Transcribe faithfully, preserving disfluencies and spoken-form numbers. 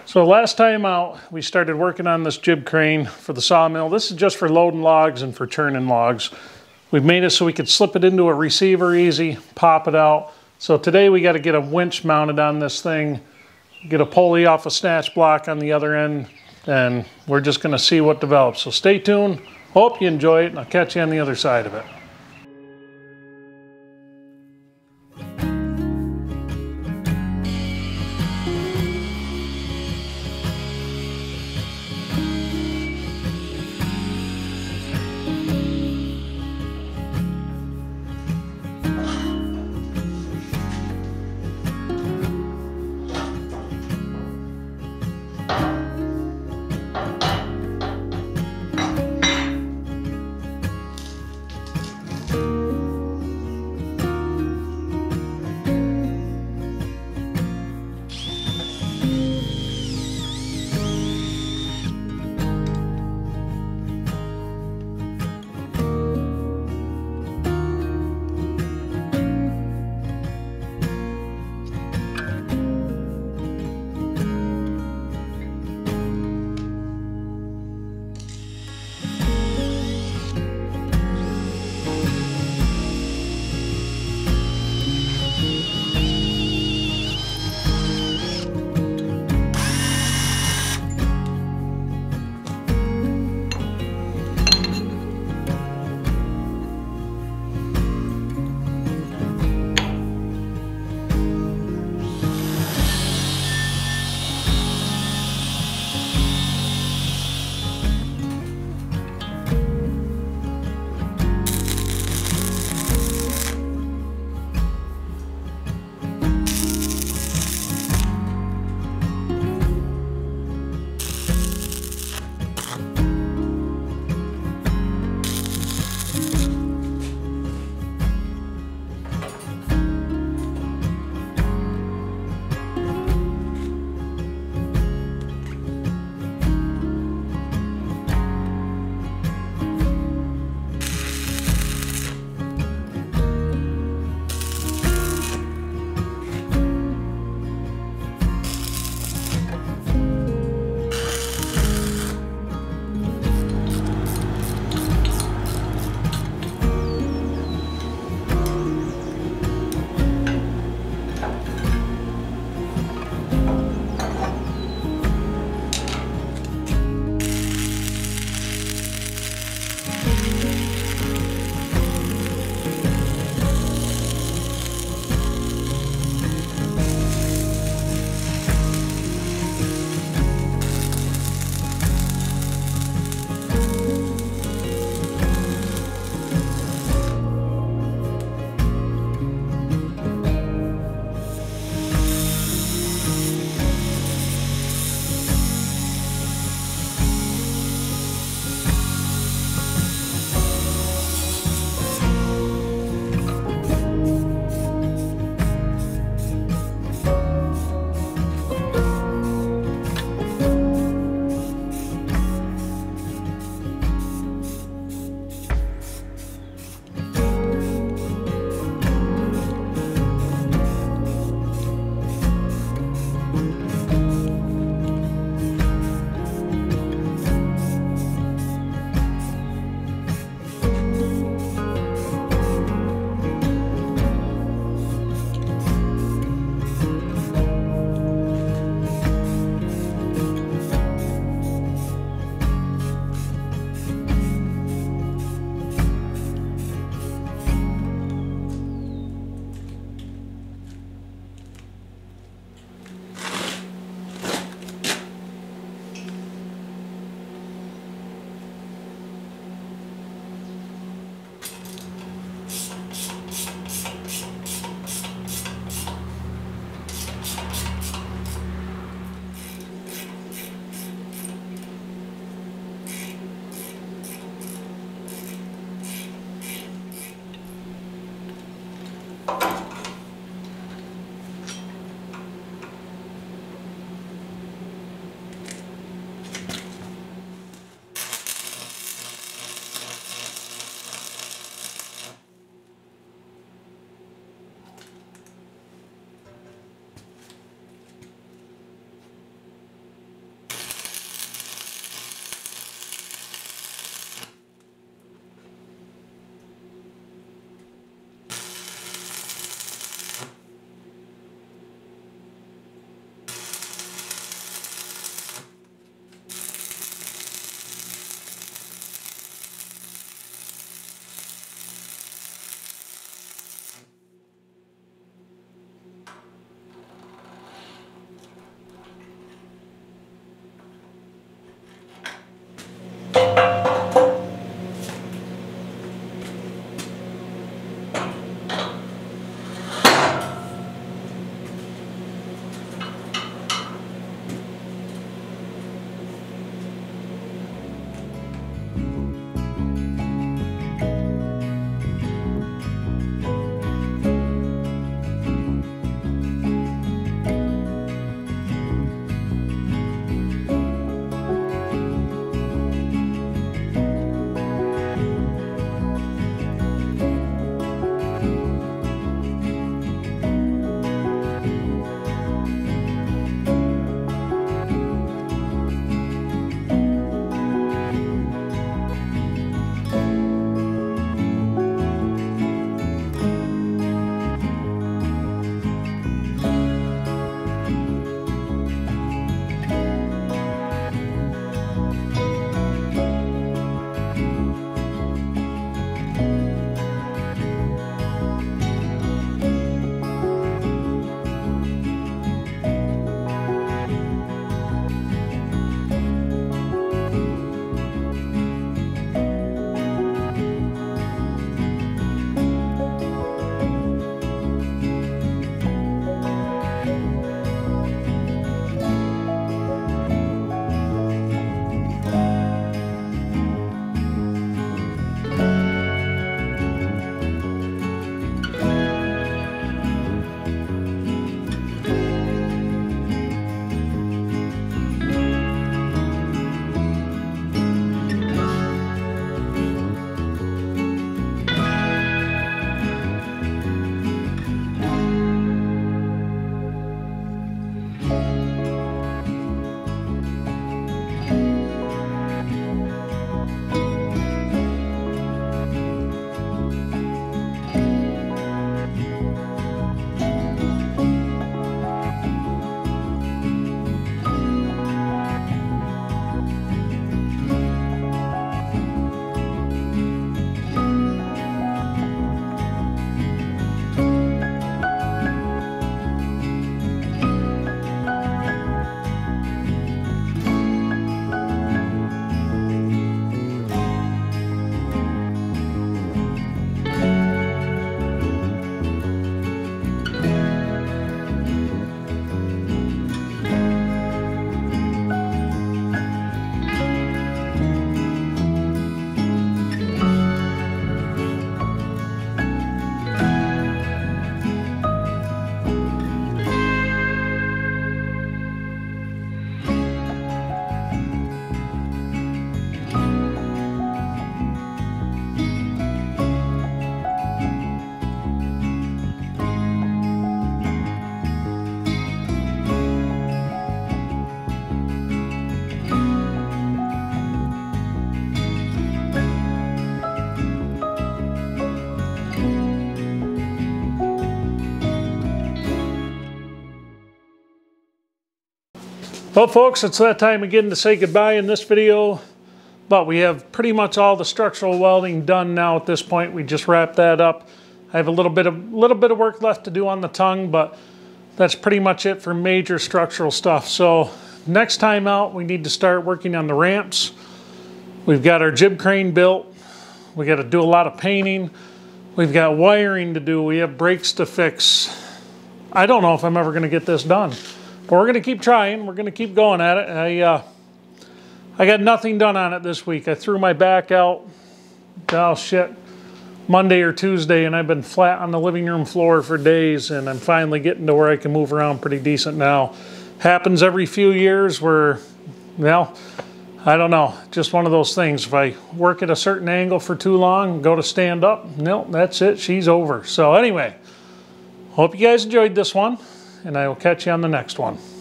So last time out, we started working on this jib crane for the sawmill. This is just for loading logs and for turning logs. We've made it so we could slip it into a receiver easy, pop it out. So today we got to get a winch mounted on this thing, get a pulley off a snatch block on the other end, and we're just going to see what develops. So stay tuned. Hope you enjoy it, and I'll catch you on the other side of it. Well, folks, it's that time again to say goodbye in this video. But we have pretty much all the structural welding done now at this point. We just wrapped that up. I have a little bit of little bit of work left to do on the tongue, but that's pretty much it for major structural stuff. So next time out, we need to start working on the ramps. We've got our jib crane built. We got to do a lot of painting. We've got wiring to do. We have brakes to fix. I don't know if I'm ever going to get this done, but we're going to keep trying. We're going to keep going at it. I uh, I got nothing done on it this week. I threw my back out, oh shit, Monday or Tuesday, and I've been flat on the living room floor for days, and I'm finally getting to where I can move around pretty decent now. Happens every few years where, well, I don't know, just one of those things. If I work at a certain angle for too long, go to stand up, no, that's it, she's over. So anyway, hope you guys enjoyed this one, and I will catch you on the next one.